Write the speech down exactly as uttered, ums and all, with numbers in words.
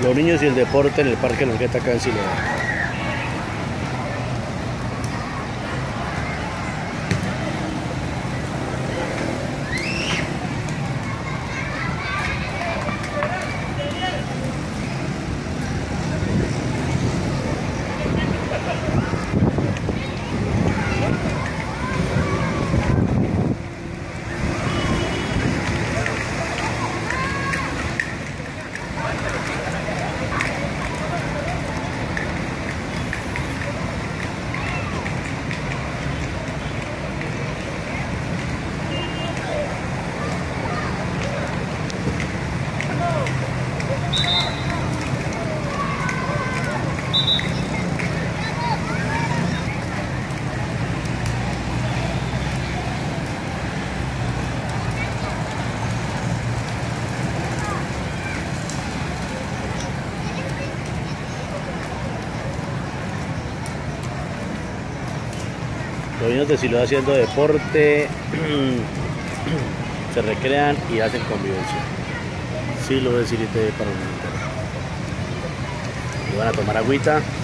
Los niños y el deporte en el Parque Lonqueta acá en Siloa. Los niños de Siloa haciendo deporte, se recrean y hacen convivencia. Siloa de Sirite para un momento. Y van a tomar agüita.